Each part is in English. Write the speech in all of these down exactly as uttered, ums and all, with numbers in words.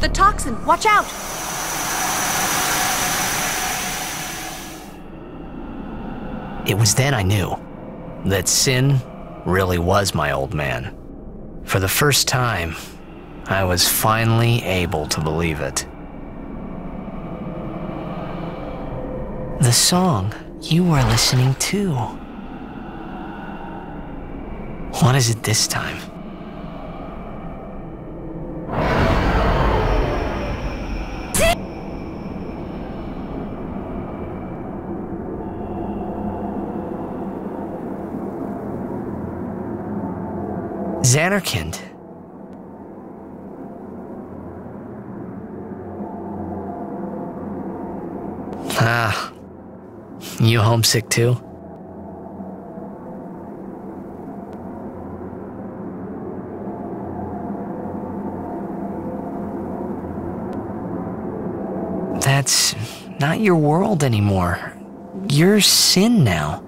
toxin. Watch out! It was then I knew that Sin really was my old man. For the first time, I was finally able to believe it. The song you were listening to. What is it this time? Xanarkand. Ah, you homesick too? That's not your world anymore. You're Sin now.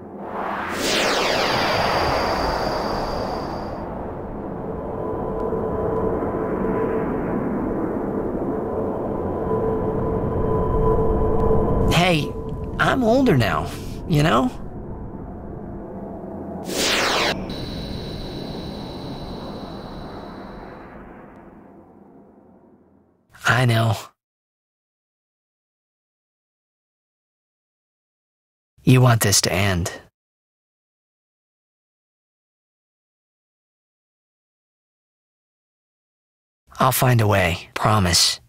Hey, I'm older now, you know? I know. You want this to end. I'll find a way, promise.